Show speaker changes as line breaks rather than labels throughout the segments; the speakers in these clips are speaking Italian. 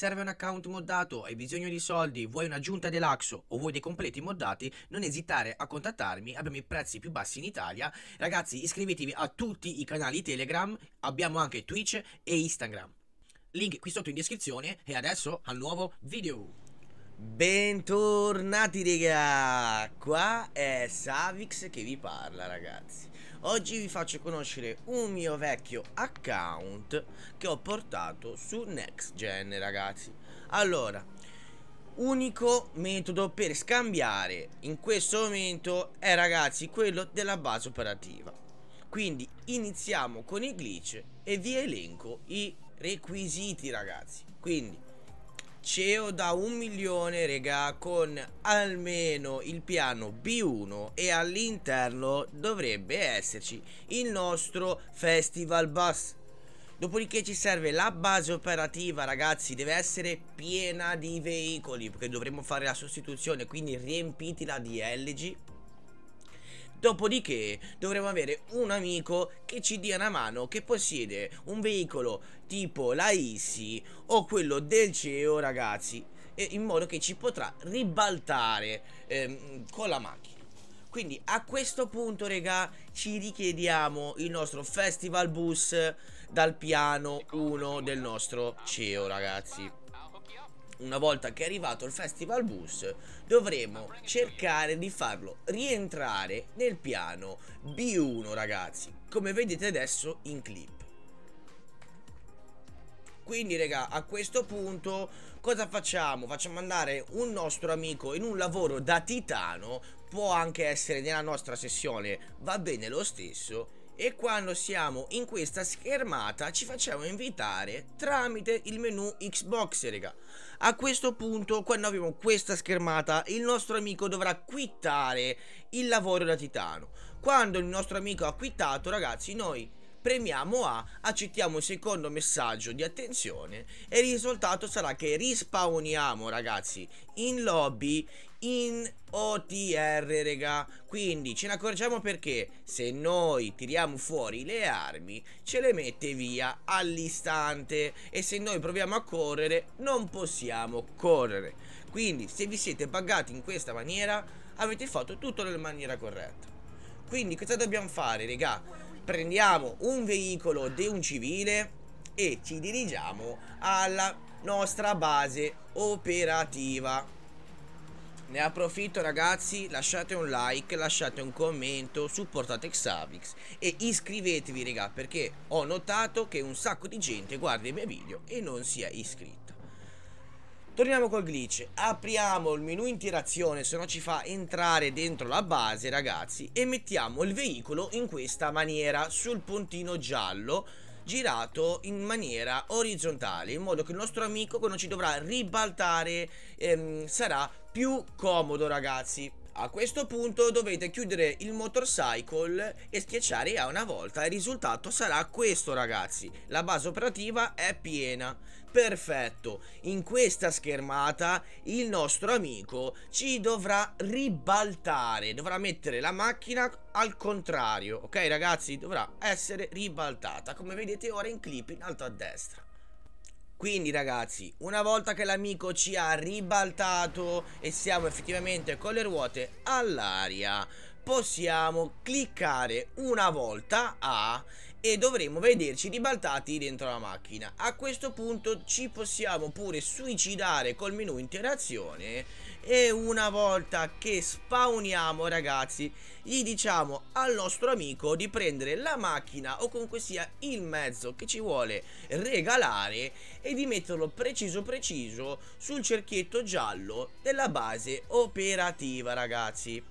serve un account moddato, hai bisogno di soldi, vuoi un'aggiunta dell'Axo o vuoi dei completi moddati, non esitare a contattarmi, abbiamo i prezzi più bassi in Italia. Ragazzi, iscrivetevi a tutti i canali Telegram, abbiamo anche Twitch e Instagram. Link qui sotto in descrizione e adesso al nuovo video.
Bentornati raga, qua è Savix che vi parla ragazzi. Oggi vi faccio conoscere un mio vecchio account che ho portato su Next Gen ragazzi. Allora, unico metodo per scambiare in questo momento è ragazzi quello della base operativa. Quindi iniziamo con il glitch e vi elenco i requisiti ragazzi. Quindi CEO da 1 milione regà, con almeno il piano B1 e all'interno dovrebbe esserci il nostro Festival Bus. Dopodiché ci serve la base operativa ragazzi, deve essere piena di veicoli perché dovremo fare la sostituzione, quindi riempitela di LG. Dopodiché dovremo avere un amico che ci dia una mano, che possiede un veicolo tipo la Easy o quello del CEO ragazzi, in modo che ci potrà ribaltare con la macchina. Quindi a questo punto regà ci richiediamo il nostro Festival Bus dal piano 1 del nostro CEO ragazzi. Una volta che è arrivato il Festival Bus dovremo cercare di farlo rientrare nel piano B1 ragazzi, come vedete adesso in clip. Quindi raga, a questo punto cosa facciamo? Facciamo andare un nostro amico in un lavoro da titano, può anche essere nella nostra sessione, va bene lo stesso. E quando siamo in questa schermata ci facciamo invitare tramite il menu Xbox raga. A questo punto, quando abbiamo questa schermata, il nostro amico dovrà quittare il lavoro da titano. Quando il nostro amico ha quittato ragazzi, noi premiamo A, accettiamo il secondo messaggio di attenzione e il risultato sarà che rispawniamo ragazzi in lobby in OTR raga. Quindi ce ne accorgiamo perché se noi tiriamo fuori le armi ce le mette via all'istante e se noi proviamo a correre non possiamo correre. Quindi se vi siete buggati in questa maniera avete fatto tutto nella maniera corretta. Quindi cosa dobbiamo fare raga? Prendiamo un veicolo di un civile e ci dirigiamo alla nostra base operativa. Ne approfitto ragazzi, lasciate un like, lasciate un commento, supportate Xavix e iscrivetevi raga, perché ho notato che un sacco di gente guarda i miei video e non si è iscritta. Torniamo col glitch, apriamo il menu interazione, se no ci fa entrare dentro la base ragazzi, e mettiamo il veicolo in questa maniera sul puntino giallo girato in maniera orizzontale, in modo che il nostro amico quando ci dovrà ribaltare sarà più comodo ragazzi. A questo punto dovete chiudere il motorcycle e schiacciare A una volta. Il risultato sarà questo ragazzi, la base operativa è piena. Perfetto, in questa schermata il nostro amico ci dovrà ribaltare, dovrà mettere la macchina al contrario, ok ragazzi? Dovrà essere ribaltata, come vedete ora in clip in alto a destra. Quindi ragazzi, una volta che l'amico ci ha ribaltato e siamo effettivamente con le ruote all'aria, possiamo cliccare una volta A e dovremo vederci ribaltati dentro la macchina. A questo punto ci possiamo pure suicidare col menu interazione e una volta che spawniamo ragazzi gli diciamo al nostro amico di prendere la macchina o comunque sia il mezzo che ci vuole regalare e di metterlo preciso sul cerchietto giallo della base operativa ragazzi.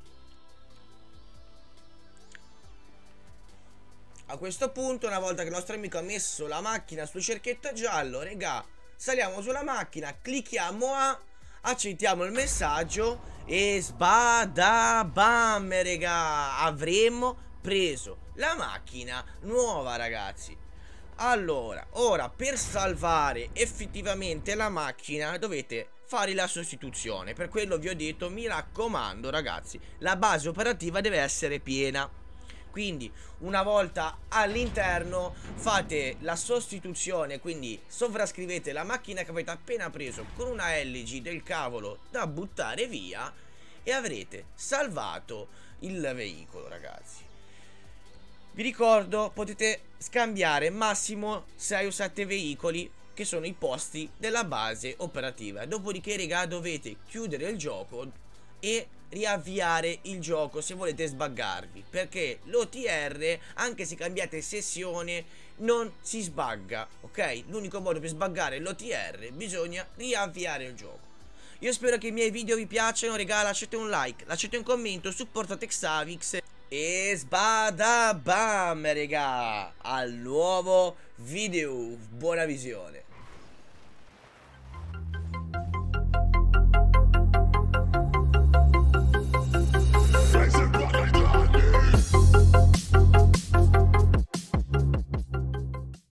A questo punto, una volta che il nostro amico ha messo la macchina sul cerchietto giallo, regà, saliamo sulla macchina, clicchiamo A, accettiamo il messaggio e sbadabam, regà, avremo preso la macchina nuova, ragazzi. Allora, ora per salvare effettivamente la macchina dovete fare la sostituzione. Per quello vi ho detto, mi raccomando, ragazzi, la base operativa deve essere piena. Quindi una volta all'interno fate la sostituzione, quindi sovrascrivete la macchina che avete appena preso con una LG del cavolo da buttare via e avrete salvato il veicolo, ragazzi. Vi ricordo, potete scambiare massimo 6 o 7 veicoli, che sono i posti della base operativa. Dopodiché, raga, dovete chiudere il gioco e riavviare il gioco se volete sbaggarvi, perché l'OTR, anche se cambiate sessione, non si sbagga, ok? L'unico modo per sbaggare l'OTR, bisogna riavviare il gioco. Io spero che i miei video vi piacciono, raga, lasciate un like, lasciate un commento, supportate Xavix e sbada bam, raga, al nuovo video. Buona visione.